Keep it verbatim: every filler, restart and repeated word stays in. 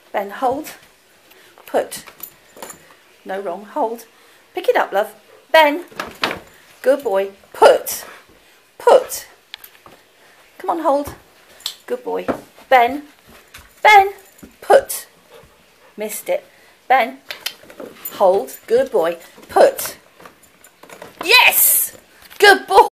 Ben, hold. Put. No, wrong. Hold. Pick it up, love. Ben. Good boy. Put. Put. Come on, hold. Good boy. Ben. Ben. Put. Missed it. Ben. Hold. Good boy. Put. Yes! Good boy.